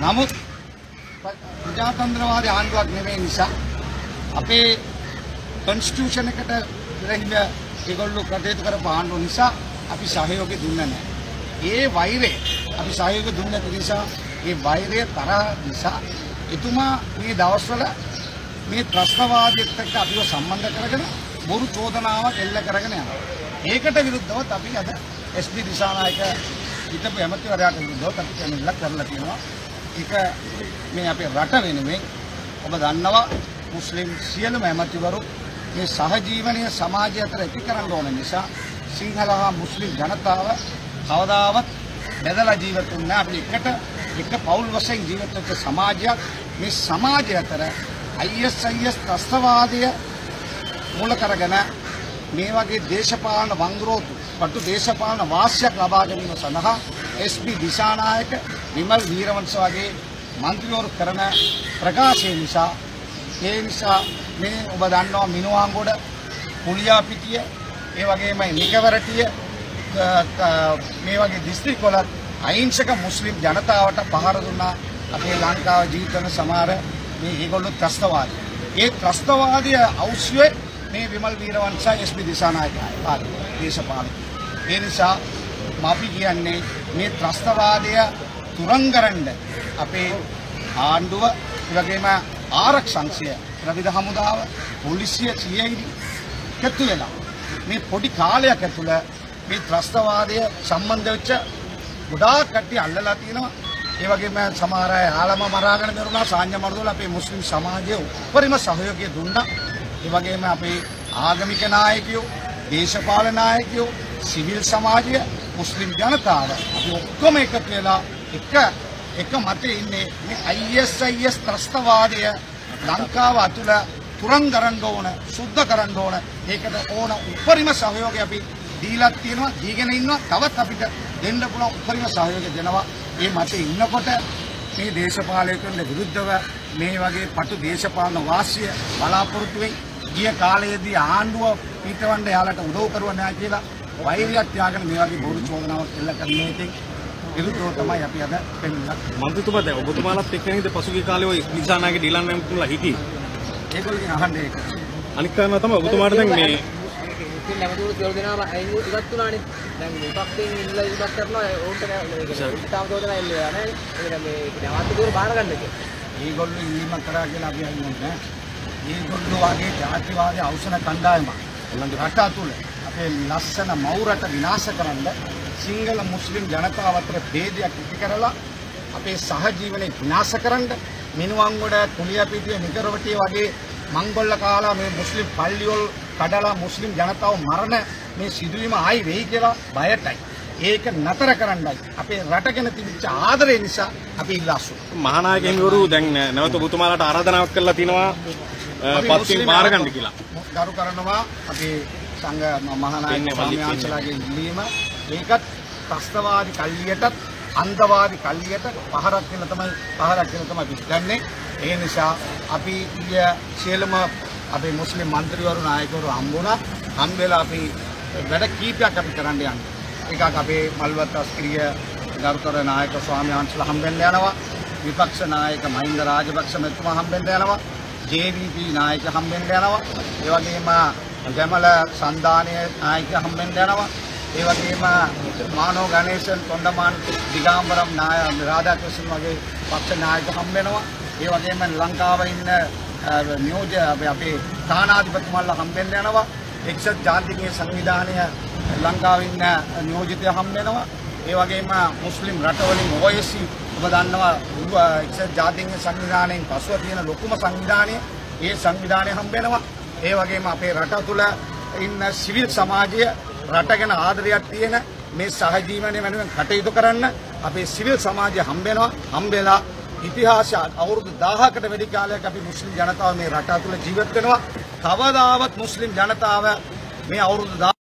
නමුත් ප්‍රජාතන්ත්‍රවාදී ආණ්ඩුවක් නෙමෙයි නිසා අපේ කොන්ස්ටිටියුෂන් එකට විරහිත ඒගොල්ලෝ කටයුතු කරපු ආණ්ඩුව නිසා අපි සහයෝගය දුන්නේ නැහැ. ඒ වෛරය අපි සහයෝගය දුන්නේ නැති නිසා ඒ වෛරය තරහ නිසා එතුමා මේ දවස්වල මේ ත්‍රස්තවාදීත් එක්ක අපිව සම්බන්ධ කරගෙන බොරු චෝදනාවක් එල්ල කරගෙන යනවා. ඒකට විරුද්ධව අපි අද SP දිසානායක හිටපු ඇමතිවරයාට විරුද්ධව අපි කැමිල්ලක් කරලා තියෙනවා. ඒක මේ අපේ රට වෙනුවෙන් ඔබ දන්නවා මුස්ලිම් සියලුම ඇමතිවරු මේ සහජීවනීය සමාජය අතර ඇති කරන්න ඕන නිසා සිංහල හා මුස්ලිම් ජනතාව කවදාවත් බෙදලා ජීවත් වෙන්නේ නැහැ. අපි එක පෞල් වශයෙන් ජීවත් වෙච්ච සමාජයක්. මේ සමාජය අතර ISIS ත්‍රස්තවාදය මූල කරගෙන මේ වගේ දේශපාලන වංගරෝතු පටු දේශපාලන වාසියක් ලබා ගැනීම සඳහා SP දිසානායක විමල් වීරවංශ වගේ මන්ත්‍රීවරු කරන ප්‍රකාශය නිසා මේ ඔබ දන්නවා මිනුවාංගොඩ කුලියාපිටිය ඒ වගේම නිකවරටිය මේ වගේ දිස්ත්‍රික්කවල අහිංසක මුස්ලිම් ජනතාවට පහර දුන්නා අපේ ලංකාවේ ජීවත් වෙන සමහර මේ ඒගොල්ලෝ ත්‍රස්තවාදී. ඒ ත්‍රස්තවාදී අවශ්‍යයි මේ විමල් වීරවංශ SP දිසානායක දේශපාලක. ඒ නිසා අපි කියන්නේ මේ ත්‍රස්තවාදය තුරංගරන්න අපේ ආණ්ඩුව ඒ වගේම ආරක්ෂංශය ත්‍රිවිධ හමුදාව පොලිසිය CID එකතු වෙලා මේ පොඩි කාලයක් ඇතුළත මේ ත්‍රස්තවාදය සම්බන්ධ වෙච්ච ගොඩාක් කට්ටිය අල්ලලා තියෙනවා. ඒ වගේම සමහර අය ආලම මරාගෙන මරුණා සාඤ්ඤ මරදොල අපේ මුස්ලිම් සමාජයේ උපරිම සහයෝගය දුන්නා. ඒ වගේම අපේ ආගමික නායකයෝ, දේශපාලන නායකයෝ, සිවිල් සමාජය, මුස්ලිම් ජනතාව අපි ඔක්කොම එකතු වෙලා එක මතේ ඉන්නේ මේ ISIS ත්‍රස්තවාදය ලංකාව අතුල තුරංගරන්න ඕන, සුද්ධ කරන්න ඕන. ඒකට ඕන උපරිම සහයෝගය අපි දීලා තියෙනවා, දීගෙන ඉන්නවා. තවත් අපිට දෙන්න පුළුවන් උපරිම සහයෝගය දෙනවා. මේ මතේ ඉන්නකොට මේ දේශපාලකයන්ට විරුද්ධව මේ වගේ පටු දේශපාලන වාසිය බලාපොරොත්තු වෙයි. ගිය කාලයේදී ආණ්ඩුව පිටවන්න යාලට උදව් කරුවා නැහැ කියලා වෛරයක් තියාගෙන මේ වගේ බොරු චෝදනාවක් එල්ල කරන්නේ ඉතින් විරුද්ධව තමයි අපි අද පෙන්නන්නේ. මන්ත්‍රීතුමා දැන් ඔබතුමාලත් එක්ක නේද පසුගිය කාලේ ওই දිසානායක ඩිලන් නැමතුලා හිටියේ. ඒගොල්ලෝගෙන් අහන්නේ ඒක. අනික් කාරණා තමයි ඔබතුමාට දැන් මේ ඉතින් නැවතුණු සියලු දෙනාම ඉවත් වුණානේ. දැන් විපක්ෂයෙන් ඉල්ලලා ඉවත් කරනවා ඕන්ට මේක තාම චෝදනා එල්ලලා නැහැ. ඒක මේ නැවතු දුර බාර ගන්න එක. ඒගොල්ලෝ ඉල්ලීම කරා කියලා අපි අහන්නේ නැහැ. ඒගොල්ලෝ වගේ ජාතිවාදී අවසන කණ්ඩායමක් රට තුළ අපේ ලස්සන මවුරට විනාශ කරන්න සිංහල මුස්ලිම් ජනතාව අතර ભેදයක් ඇති කරලා අපේ සහජීවනය විනාශ කරන්න මිනුවන්ගොඩ කුලියාපිටිය නිකරවටිය වගේ මංගොල්ල කාලා මේ මුස්ලිම් පල්ලිවල කඩලා මුස්ලිම් ජනතාව මරණ මේ සිදුවීම ආයි වෙයි කියලා බයටයි. ඒක නතර කරන්නයි අපේ රට ගැන තිබිච්ච ආදරය නිසා අපි ඉල්ලාසු. මහානායක හිමිවරු දැන් නැවත ඔබතුමාලාට ආරාධනාවක් කරලා තිනවා පත්තින් බාර ගන්න කියලා. ගරු කරනවා අපේ සංඝ මහානායක ස්වාමීන් වහන්සේලාගේ ඉල්ලීම. ඒකත් ත්‍රස්තවාදී කල්ලියටත් අන්ධවාදී කල්ලියට පහරක් වෙන තමයි පිටන්නේ. ඒ නිසා අපි සියලුම අපේ මුස්ලිම් മന്ത്രിවරු නායකවරු හම්බෙලා අපි වැඩ කීපයක් අපි කරන්න යන්නේ. එකක් අපේ මල්වත් අස්ක්‍රීය ගරුතර නායක ස්වාමීන් වහන්සේලා හම්බෙන්න යනවා. විපක්ෂ නායක මහින්ද රාජපක්ෂ මැතිතුමා හම්බෙන්න යනවා. JVP නායක හම්බෙන්න යනවා. ඒ වගේම ගැමල සන්දානයේ නායක හම්බෙන්න යනවා. ඒ වගේම මානව ගණේශන් කොණ්ඩමාන් දිගාම්බරම් රාධාකෘෂ්ණන් වගේ පක්ෂ නායක හම්බෙනවා. ඒ වගේම ලංකාවේ ඉන්න නියෝජ්‍ය අපේ තානාධිපතිතුමාලා හම්බෙන්න යනවා. එක්සත් ජාතිකීය සංවිධානය ලංකාවේ ඉන්න නියෝජිතය හම්බෙනවා. ඒ වගේම මුස්ලිම් රටවලින් OIC ඔබ දන්නවා එක්සත් ජාතිකීය සංවිධානයෙන් පසුව තියෙන ලොකුම සංවිධානය. ඒ සංවිධානය හම්බෙනවා. ඒ වගේම අපේ රට තුළ ඉන්න සිවිල් සමාජය රට ගැන ආදරයක් තියෙන මේ සහජීවනය වෙනුවෙන් කටයුතු කරන්න අපේ සිවිල් සමාජය හම්බෙලා ඉතිහාසය අවුරුදු 1000කට වැඩි කාලයක් අපි මුස්ලිම් ජනතාව මේ රට තුළ ජීවත් වෙනවා. කවදාවත් මුස්ලිම් ජනතාව මේ අවුරුදු